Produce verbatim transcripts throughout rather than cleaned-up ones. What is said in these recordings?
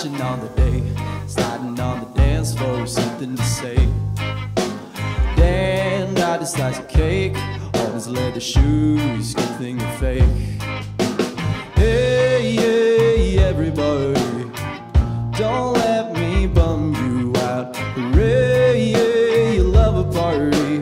flashing on the day, sliding on the dance floor, something to say. Then I just slice a cake, all his leather shoes, good thing to fake. Hey, hey, everybody, don't let me bum you out. Hooray, yeah, you love a party,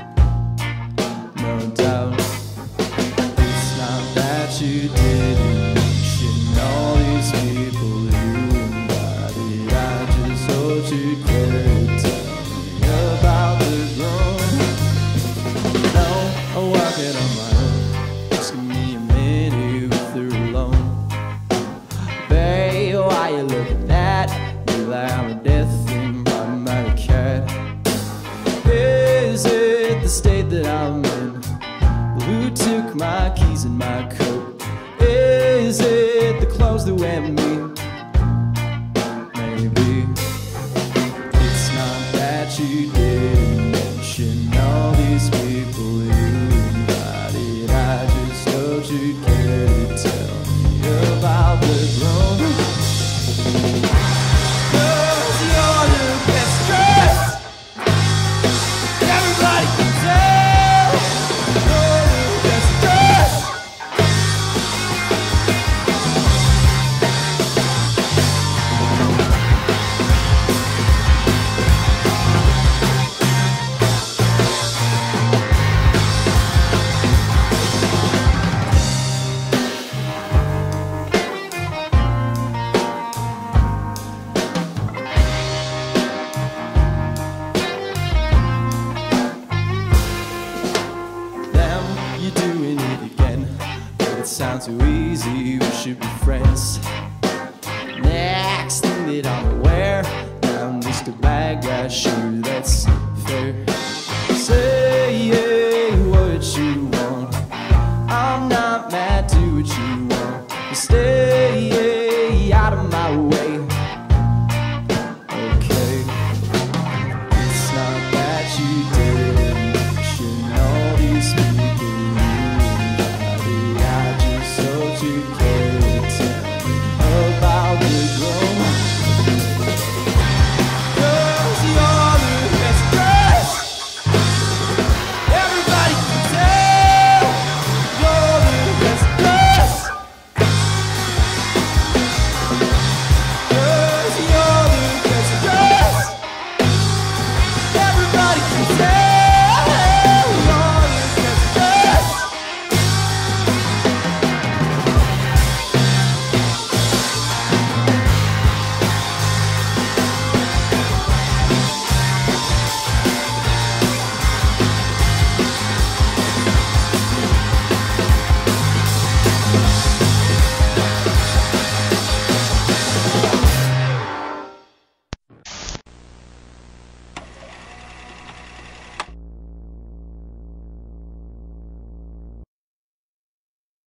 no doubt. It's not that you didn't mention all these people you invited. I just hoped you'd care to tell me about the room. No, I'm walking on my own. Just give me a minute if they're alone. Babe, why you looking at me like I'm a death thing riding by a cat? Is it the state that I'm in? Who took my keys and my coat? Is it the clothes that wear me? Maybe. It's not that you didn't mention all these people you invited. I just hoped you'd care to tell me about the room. 'Cause you're the best dressed, everybody can tell. You're the best dressed. Them, you're doing it again. But it sounds too easy, we should be friends. Next thing that I'm aware, I'm just a bad guy shooting